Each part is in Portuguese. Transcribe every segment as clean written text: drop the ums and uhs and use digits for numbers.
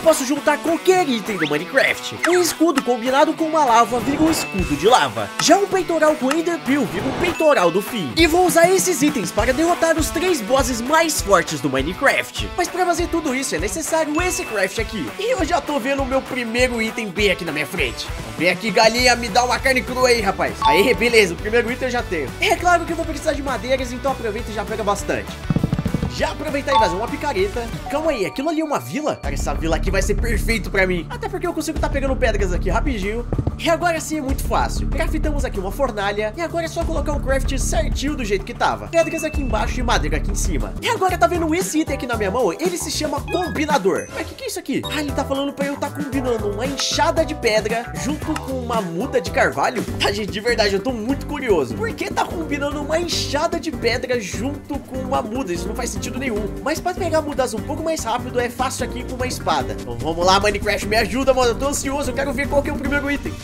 posso juntar qualquer item do Minecraft. Um escudo combinado com uma lava vira um escudo de lava. Já um peitoral com Ender Pearl vira um peitoral do fim. E vou usar esses itens para derrotar os 3 bosses mais fortes do Minecraft. Mas para fazer tudo isso é necessário esse craft aqui. E eu já tô vendo o meu primeiro item bem aqui na minha frente. Vem aqui, galinha, me dá uma carne crua aí, rapaz. Aí, beleza, o primeiro item eu já tenho. É claro que eu vou precisar de madeiras, então aproveita e já pega bastante. Já aproveitar e fazer uma picareta. Calma aí, aquilo ali é uma vila? Cara, essa vila aqui vai ser perfeito pra mim. Até porque eu consigo estar pegando pedras aqui rapidinho. E agora sim é muito fácil. Craftamos aqui uma fornalha. E agora é só colocar o craft certinho do jeito que tava. Pedras aqui embaixo e madeira aqui em cima. E agora tá vendo esse item aqui na minha mão? Ele se chama combinador. Mas o que é isso aqui? Ah, ele tá falando pra eu estar combinando uma enxada de pedra junto com uma muda de carvalho. Tá, gente, de verdade, eu tô muito curioso. Por que tá combinando uma enxada de pedra junto com uma muda? Isso não faz sentido nenhum. Mas para pegar mudas um pouco mais rápido é fácil aqui com uma espada. Então vamos lá, Minecraft, me ajuda, mano. Eu tô ansioso, eu quero ver qual que é o primeiro item.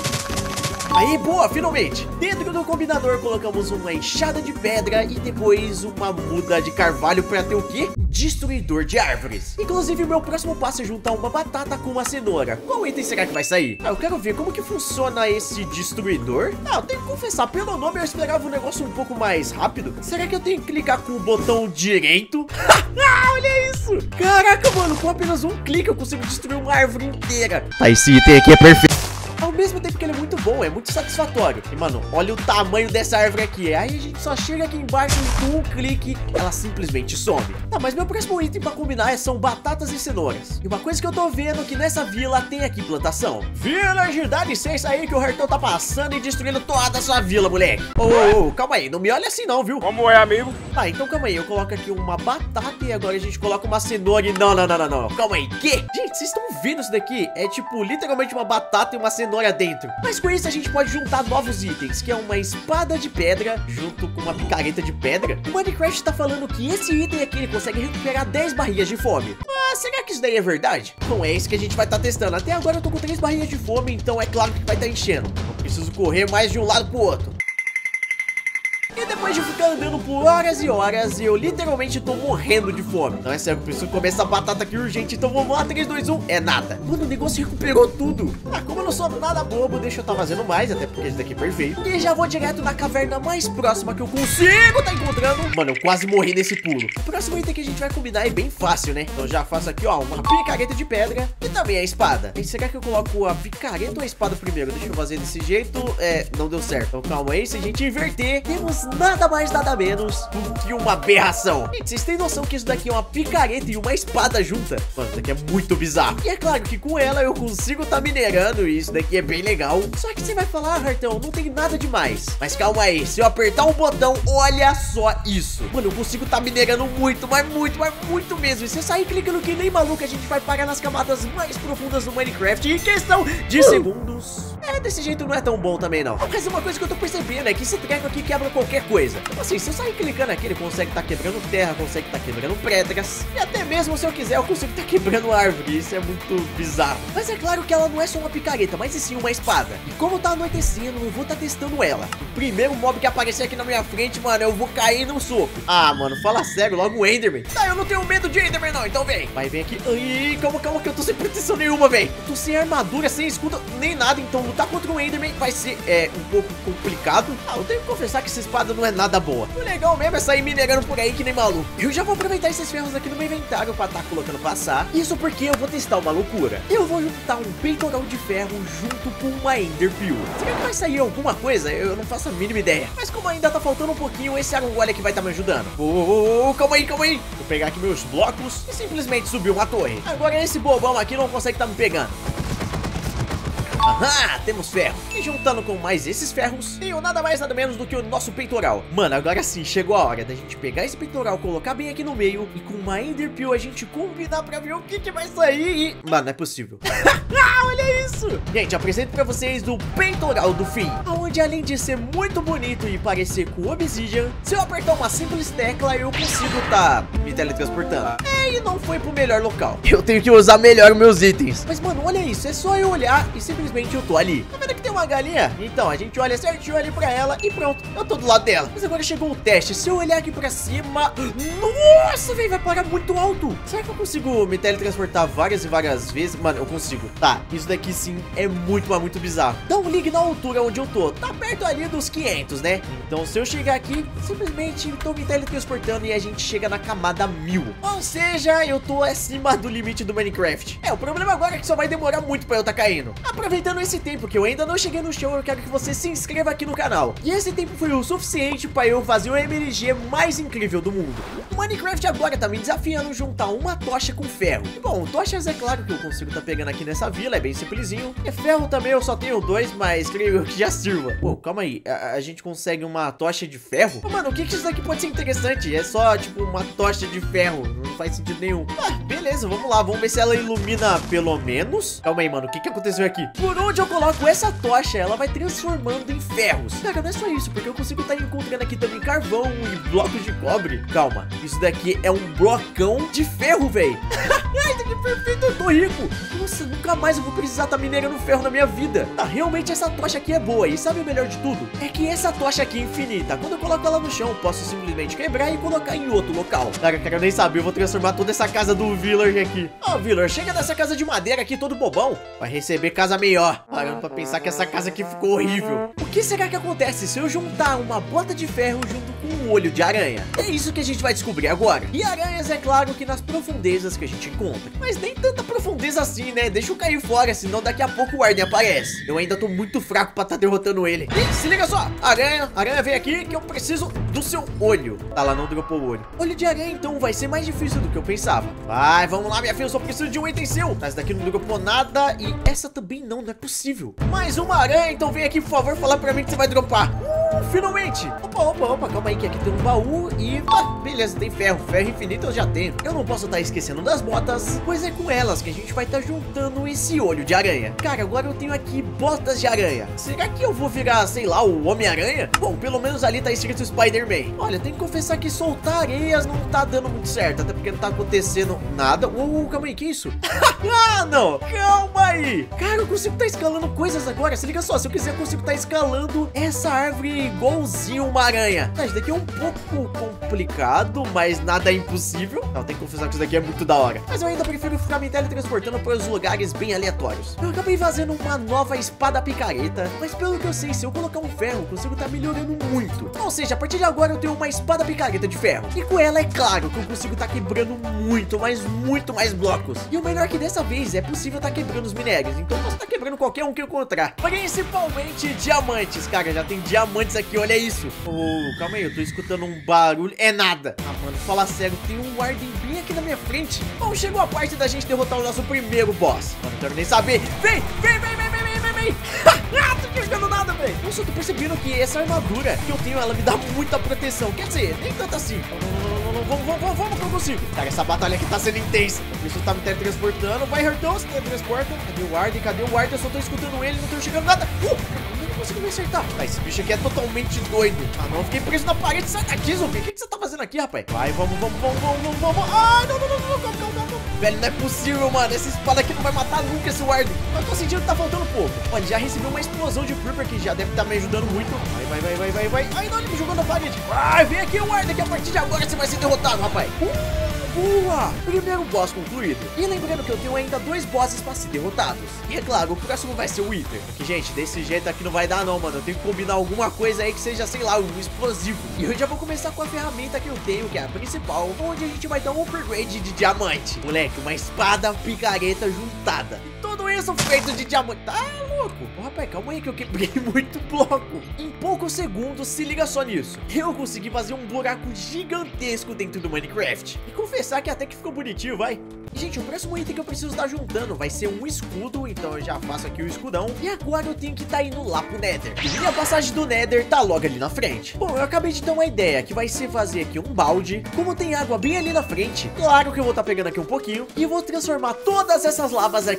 Aí, boa, finalmente. Dentro do combinador colocamos uma enxada de pedra e depois uma muda de carvalho para ter o quê? Destruidor de árvores. Inclusive, o meu próximo passo é juntar uma batata com uma cenoura. Qual item será que vai sair? Ah, eu quero ver como que funciona esse destruidor. Ah, eu tenho que confessar, pelo nome eu esperava um negócio um pouco mais rápido. Será que eu tenho que clicar com o botão direito? Ah, olha isso! Caraca, mano, com apenas um clique eu consigo destruir uma árvore inteira. Tá, esse item aqui é perfeito. Ao mesmo tempo que ele é muito bom, é muito satisfatório. E, mano, olha o tamanho dessa árvore aqui. Aí a gente só chega aqui embaixo e com um clique, ela simplesmente some. Tá, mas meu próximo item pra combinar são batatas e cenouras. E uma coisa que eu tô vendo é que nessa vila tem aqui plantação. Villager, dá licença aí que o Hartão tá passando e destruindo toda a sua vila, moleque. Ô, calma aí, não me olha assim não, viu? Como é, amigo? Tá, então calma aí, eu coloco aqui uma batata e agora a gente coloca uma cenoura e não, calma aí, que? Gente, vocês estão vendo isso daqui? É tipo, literalmente uma batata e uma cenoura dentro. Mas com isso a gente pode juntar novos itens, que é uma espada de pedra junto com uma picareta de pedra. O Minecraft tá falando que esse item aqui ele consegue recuperar 10 barrinhas de fome. Mas será que isso daí é verdade? Bom, é isso que a gente vai estar testando. Até agora eu tô com 3 barrinhas de fome, então é claro que vai estar enchendo. Eu preciso correr mais de um lado pro outro. E depois de ficar andando por horas e horas, eu literalmente tô morrendo de fome. Não é sério, eu preciso comer essa batata aqui urgente. Então vamos lá, 3, 2, 1, é nada. Mano, o negócio recuperou tudo. Ah, como eu não sou nada bobo, deixa eu estar fazendo mais, até porque esse daqui é perfeito. E já vou direto na caverna mais próxima que eu consigo tá encontrando. Mano, eu quase morri nesse pulo. O próximo item que a gente vai combinar é bem fácil, né? Então já faço aqui, ó, uma picareta de pedra e também a espada. E será que eu coloco a picareta ou a espada primeiro? Deixa eu fazer desse jeito. Não deu certo. Então calma aí, se a gente inverter, temos nada mais, nada menos do que uma aberração. Gente, vocês têm noção que isso daqui é uma picareta e uma espada junta? Mano, isso daqui é muito bizarro. E é claro que com ela eu consigo estar minerando e isso daqui é bem legal. Só que você vai falar, Hartão, não tem nada demais. Mas calma aí, se eu apertar um botão, olha só isso. Mano, eu consigo estar minerando muito, mas muito mesmo. E se eu sair clicando que nem maluco, a gente vai parar nas camadas mais profundas do Minecraft em questão de segundos. Desse jeito não é tão bom também não. Mas uma coisa que eu tô percebendo é que esse treco aqui quebra qualquer coisa. Então assim, se eu sair clicando aqui, ele consegue estar quebrando terra, consegue estar quebrando pedras. E até mesmo se eu quiser, eu consigo estar quebrando árvore. Isso é muito bizarro. Mas é claro que ela não é só uma picareta, mas sim uma espada. E como tá anoitecendo, eu vou estar testando ela. O primeiro mob que aparecer aqui na minha frente, mano, eu vou cair no soco. Ah, mano, fala sério, logo o Enderman. Tá, eu não tenho medo de Enderman não, então vem. Vai, vem aqui. Ai, calma que eu tô sem proteção nenhuma, velho. Eu tô sem armadura, sem escudo, nem nada. Então lutar contra o Enderman vai ser um pouco complicado. Ah, eu tenho que confessar que essa espada não é nada boa. O legal mesmo é sair minerando por aí que nem maluco. Eu já vou aproveitar esses ferros aqui no meu inventário pra estar colocando passar. Isso porque eu vou testar uma loucura. Eu vou juntar um peitoral de ferro junto com uma Ender Pearl. Será que vai sair alguma coisa? Eu não faço a mínima ideia. Mas como ainda tá faltando um pouquinho, esse arongole aqui vai estar me ajudando. Calma aí. Vou pegar aqui meus blocos e simplesmente subir uma torre. Agora esse bobão aqui não consegue estar me pegando. Aham, temos ferro. E juntando com mais esses ferros, tenho nada mais nada menos do que o nosso peitoral. Mano, agora sim, chegou a hora da gente pegar esse peitoral, colocar bem aqui no meio e com uma Ender Pearl a gente combinar pra ver o que vai sair e... Mano, não é possível. Olha isso! Gente, apresento pra vocês o peitoral do fim, onde além de ser muito bonito e parecer com Obsidian, se eu apertar uma simples tecla eu consigo me teletransportando. e não foi pro melhor local. Eu tenho que usar melhor os meus itens. Mas, mano, olha isso. É só eu olhar e simplesmente eu tô ali. Tá vendo que tem uma galinha? Então, a gente olha certinho ali pra ela e pronto. Eu tô do lado dela. Mas agora chegou o teste. Se eu olhar aqui pra cima... Nossa, velho, vai parar muito alto. Será que eu consigo me teletransportar várias e várias vezes? Mano, eu consigo. Tá, isso daqui sim é muito, mas muito bizarro. Dá um ligue na altura onde eu tô. Tá perto ali dos 500, né? Então, se eu chegar aqui, simplesmente tô me teletransportando e a gente chega na camada 1000. Ou seja, eu tô acima do limite do Minecraft. O problema agora é que só vai demorar muito pra eu tá caindo. Aproveitando esse tempo que eu ainda não cheguei no chão, eu quero que você se inscreva aqui no canal. E esse tempo foi o suficiente pra eu fazer o MLG mais incrível do mundo. O Minecraft agora tá me desafiando juntar uma tocha com ferro. E, bom, tochas é claro que eu consigo tá pegando aqui nessa vila, é bem simplesinho. Ferro também eu só tenho 2, mas creio que já sirva. Pô, calma aí, a gente consegue uma tocha de ferro? Oh, mano, o que isso daqui pode ser interessante? É só, tipo, uma tocha de ferro, não faz sentido nenhum. Beleza, vamos lá, vamos ver se ela ilumina pelo menos. Calma aí, mano, o que aconteceu aqui? Por onde eu coloco essa tocha, ela vai transformando em ferros. Cara, não é só isso, porque eu consigo estar encontrando aqui também carvão e blocos de cobre. Calma, isso daqui é um blocão de ferro, velho. Ai, que perfeito, eu tô rico. Nossa, nunca mais eu vou precisar estar minerando ferro na minha vida. Tá, realmente essa tocha aqui é boa. E sabe o melhor de tudo? É que essa tocha aqui é infinita. Quando eu coloco ela no chão, eu posso simplesmente quebrar e colocar em outro local. Cara, eu quero nem saber, eu vou transformar toda essa casa do Village aqui. Ó, Village, chega dessa casa de madeira aqui todo bobão. Vai receber casa melhor. Parando pra pensar que essa casa aqui ficou horrível. O que será que acontece se eu juntar uma bota de ferro junto com um olho de aranha? É isso que a gente vai descobrir agora. E aranhas, é claro que nas profundezas que a gente encontra. Mas nem tanta profundeza assim, né? Deixa eu cair fora, senão daqui a pouco o Warden aparece. Eu ainda tô muito fraco pra tá derrotando ele. E se liga só, aranha, vem aqui que eu preciso do seu olho. Tá lá, não dropou o olho. Olho de aranha, então, vai ser mais difícil do que eu pensava. Vai, vamos lá, minha filha, eu só preciso de um item seu. Mas daqui não dropou nada e essa também não é possível. Mais uma aranha, então vem aqui, por favor, falar pra mim que você vai dropar. Finalmente. Opa, calma aí que aqui tem um baú e... beleza, tem ferro infinito eu já tenho. Eu não posso estar esquecendo das botas, pois é com elas que a gente vai estar juntando esse olho de aranha. Cara, agora eu tenho aqui botas de aranha. Será que eu vou virar, sei lá, o Homem-Aranha? Bom, pelo menos ali tá escrito Spider-Man. Olha, tenho que confessar que soltar areias não tá dando muito certo, até porque não tá acontecendo nada. Calma aí, que isso? Ah, não, calma aí. Cara, eu consigo estar escalando coisas agora. Se liga só, se eu quiser eu consigo estar escalando essa árvore igualzinho uma aranha. Isso daqui é um pouco complicado, mas nada é impossível. Não, tem que confessar que isso daqui é muito da hora. Mas eu ainda prefiro ficar me teletransportando para os lugares bem aleatórios. Eu acabei fazendo uma nova espada picareta, mas pelo que eu sei, se eu colocar um ferro, eu consigo estar melhorando muito. Ou seja, a partir de agora eu tenho uma espada picareta de ferro. E com ela, é claro que eu consigo estar quebrando muito mais blocos. E o melhor é que dessa vez é possível estar quebrando os minérios. Então eu posso estar quebrando qualquer um que eu encontrar. Principalmente diamantes. Cara, já tem diamantes aqui, olha isso. Calma aí, eu tô escutando um barulho. É nada. Mano, fala sério, tem um Warden bem aqui na minha frente. Bom, chegou a parte da gente derrotar o nosso primeiro boss. Eu não quero nem saber. Vem! Tô enxergando nada, velho. Nossa, eu tô percebendo que essa armadura que eu tenho, ela me dá muita proteção. Quer dizer, nem tanto assim. Vamos que eu consigo. Cara, essa batalha aqui tá sendo intensa. Eu preciso estar me teletransportando. Vai, Hertão, se teletransporta. Cadê o Warden? Eu só tô escutando ele, não tô enxergando nada. Eu não consigo me acertar. Esse bicho aqui é totalmente doido. Não, eu fiquei preso na parede. Sai daqui, zumbi. O que você tá fazendo aqui, rapaz? Vai, vamos. Ai, não. Calma. Velho, não é possível, mano. Essa espada aqui não vai matar nunca esse Warden. Eu tô sentindo que tá faltando pouco. Olha, já recebeu uma explosão de Creeper que já deve estar me ajudando muito. Vai. Ai, não, ele me jogou na parede. Ai, vem aqui, Warden, que a partir de agora você vai ser derrotado, rapaz. Boa! Primeiro boss concluído. E lembrando que eu tenho ainda 2 bosses pra ser derrotados. E é claro, o próximo vai ser o Wither. Porque, gente, desse jeito aqui não vai dar não, mano. Eu tenho que combinar alguma coisa aí que seja, sei lá, um explosivo. E eu já vou começar com a ferramenta que eu tenho, que é a principal, onde a gente vai dar um upgrade de diamante. Moleque, uma espada picareta juntada. Tudo isso feito de diamante. Tá louco? Rapaz, calma aí que eu quebrei muito bloco. Em poucos segundos, se liga só nisso. Eu consegui fazer um buraco gigantesco dentro do Minecraft. E confessar que até que ficou bonitinho, vai. E, gente, o próximo item que eu preciso estar juntando vai ser um escudo. Então eu já faço aqui o escudão. E agora eu tenho que estar indo lá pro Nether. E a passagem do Nether tá logo ali na frente. Bom, eu acabei de ter uma ideia, que vai ser fazer aqui um balde. Como tem água bem ali na frente, claro que eu vou estar pegando aqui um pouquinho. E eu vou transformar todas essas lavas aqui em obsidiana.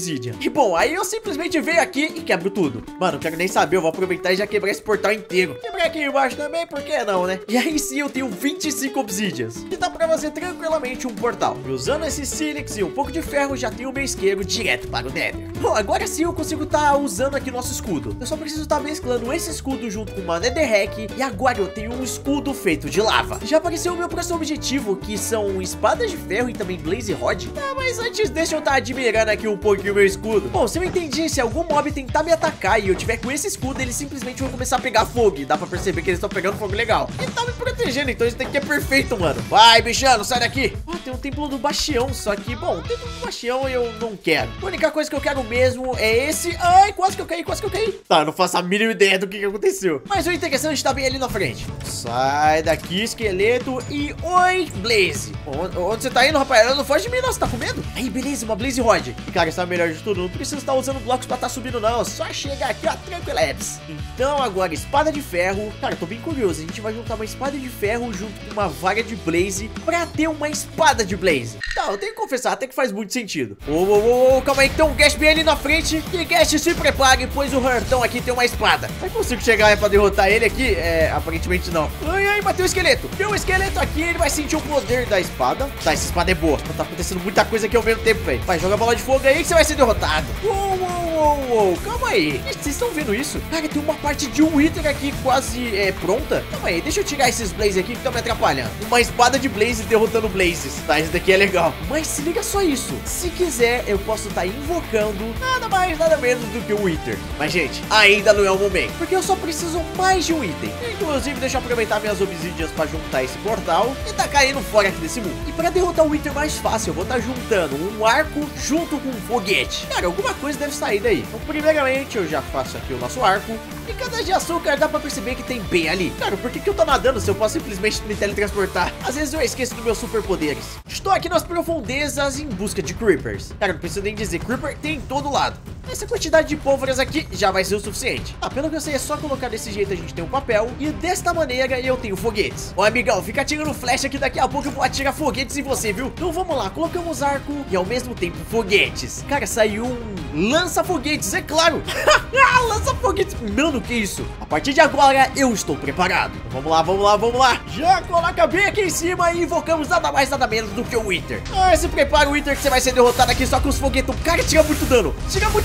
obsidian. E bom, aí eu simplesmente venho aqui e quebro tudo. Mano, não quero nem saber, eu vou aproveitar e já quebrar esse portal inteiro. Quebrar aqui embaixo também, por que não, né? E aí sim eu tenho 25 obsidians, que dá pra fazer tranquilamente um portal. E usando esse sílex e um pouco de ferro, já tenho o meu isqueiro direto para o Nether. Bom, agora sim eu consigo estar usando aqui nosso escudo. Eu só preciso estar mesclando esse escudo junto com uma Netherrack. E agora eu tenho um escudo feito de lava. Já apareceu o meu próximo objetivo, que são espadas de ferro e também Blaze Rod. Mas antes deixa eu estar admirando aqui um pouquinho o meu escudo. Bom, se eu entendi, se algum mob tentar me atacar e eu tiver com esse escudo, eles simplesmente vão começar a pegar fogo. E dá pra perceber que eles estão pegando fogo legal. E tá me protegendo, então isso daqui é perfeito, mano. Vai, bichano, sai daqui. Ó, tem um templo do Bastião, só que, bom, o templo do Bastião eu não quero. A única coisa que eu quero mesmo é esse... Ai, quase que eu caí, quase que eu caí. Tá, eu não faço a mínima ideia do que aconteceu. Mas o interessante tá bem ali na frente. Sai daqui, esqueleto. E oi, Blaze. Onde você tá indo, rapaz? Não foge de mim, não. Você tá com medo? Aí, beleza, uma Blaze Rod. E, cara, sabe melhor de tudo? Não precisa estar usando blocos pra estar subindo, não. Só chegar aqui, ó, tranquileps. Então, agora, espada de ferro. Cara, eu tô bem curioso. A gente vai juntar uma espada de ferro junto com uma vaga de Blaze pra ter uma espada de Blaze. Tá, eu tenho que confessar, até que faz muito sentido. Calma aí, que tem um Ghast bem ali na frente. E Ghast, se prepare, pois o Hurtão aqui tem uma espada. Mas consigo chegar pra derrotar ele aqui? Aparentemente não. Ai, bateu o esqueleto. Tem um esqueleto aqui, ele vai sentir o poder da espada. Tá, essa espada é boa. Tá acontecendo muita coisa aqui ao mesmo tempo, velho. Vai, joga a bola de fogo aí que você vai ser derrotado. Calma aí. Vocês estão vendo isso? Cara, tem uma parte de um Wither aqui quase pronta. Calma aí, deixa eu tirar esses Blaze aqui que estão me atrapalhando. Uma espada de Blaze derrotando Blazes. Tá, isso daqui é legal. Mas se liga só isso. Se quiser, eu posso estar invocando nada mais, nada menos do que o Wither. Mas, gente, ainda não é o momento, porque eu só preciso mais de um item. Inclusive, deixa eu aproveitar minhas obsidians pra juntar esse portal e tá caindo fora aqui desse mundo. E pra derrotar o Wither mais fácil, eu vou estar juntando um arco junto com um foguete. Cara, alguma coisa deve sair daí. Então, primeiramente, eu já faço aqui o nosso arco. E cadê de açúcar? Dá pra perceber que tem bem ali. Cara, por que eu tô nadando se eu posso simplesmente me teletransportar? Às vezes eu esqueço dos meus superpoderes. Estou aqui nas profundezas em busca de creepers. Cara, não preciso nem dizer, creeper tem em todo lado. Essa quantidade de pólvoras aqui já vai ser o suficiente. Ah, pelo que eu sei, é só colocar desse jeito a gente tem um papel. E desta maneira eu tenho foguetes. Ó, amigão, fica atirando flecha que daqui a pouco eu vou atirar foguetes em você, viu? Então vamos lá, colocamos arco e ao mesmo tempo foguetes. Cara, saiu um lança-foguetes, é claro. Lança-foguetes. Mano, que isso? A partir de agora eu estou preparado. Vamos lá. Já coloca bem aqui em cima e invocamos nada mais, nada menos do que o Wither. Ah, se prepara, Wither, que você vai ser derrotado aqui só com os foguetes. Cara, tira muito dano.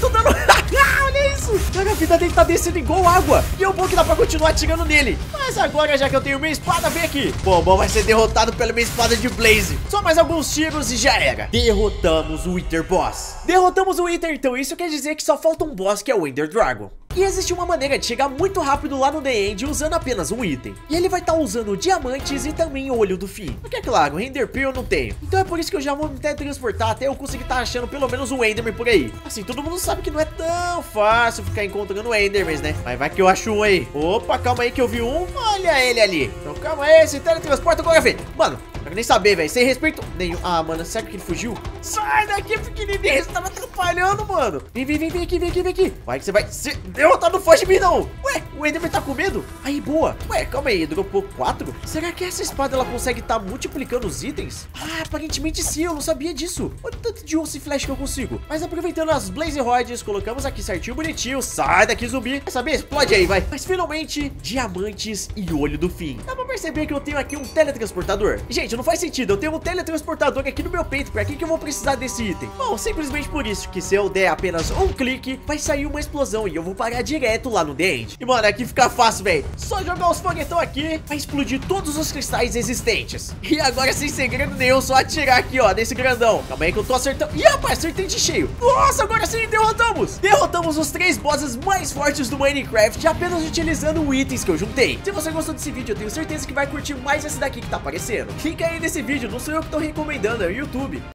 Olha isso. Cara, a vida dele tá descendo igual água. E é um bom que dá pra continuar atirando nele. Mas agora, já que eu tenho minha espada, vem aqui. Bom, vai ser derrotado pela minha espada de Blaze. Só mais alguns tiros e já era. Derrotamos o Wither Boss. Derrotamos o Wither, então isso quer dizer que só falta um boss, que é o Ender Dragon. E existe uma maneira de chegar muito rápido lá no The End usando apenas um item. E ele vai estar usando diamantes e também o olho do fim. Porque é claro, o Ender Pearl eu não tenho. Então é por isso que eu já vou me teletransportar até eu conseguir estar achando pelo menos um Enderman por aí. Assim, todo mundo sabe que não é tão fácil ficar encontrando Endermans, né? Mas vai que eu acho um aí. Opa, calma aí que eu vi um. Olha ele ali. Então calma aí, se teletransporta agora, velho. Mano, não quero nem saber, velho. Sem respeito nenhum. Ah, mano, será que ele fugiu? Sai daqui, pequenininho. Você tava atrapalhando, mano. Vem aqui. Vai que você vai ser derrotado. Não foge de mim, não. Ué, o Enderman tá com medo? Aí, boa. Ué, calma aí. Dropou 4? Será que essa espada, ela consegue estar multiplicando os itens? Ah, aparentemente sim. Eu não sabia disso. Olha o tanto de osso e flash que eu consigo. Mas aproveitando as Blaze Rods, colocamos aqui certinho, bonitinho. Sai daqui, zumbi. Quer saber? Explode aí, vai. Mas finalmente, diamantes e olho do fim. Dá pra perceber que eu tenho aqui um teletransportador. Gente, não faz sentido. Eu tenho um teletransportador aqui no meu peito. Pra que eu vou precisar desse item? Bom, simplesmente por isso que se eu der apenas um clique, vai sair uma explosão e eu vou parar direto lá no The End. E, mano, aqui fica fácil, velho. Só jogar os foguetão aqui, vai explodir todos os cristais existentes. E agora, sem segredo nenhum, só atirar aqui, ó, nesse grandão. Calma aí que eu tô acertando. Ih, rapaz, acertei de cheio. Nossa, agora sim, derrotamos. Derrotamos os 3 bosses mais fortes do Minecraft apenas utilizando itens que eu juntei. Se você gostou desse vídeo, eu tenho certeza que vai curtir mais esse daqui que tá aparecendo. Clica aí nesse vídeo, não sou eu que tô recomendando, é o YouTube.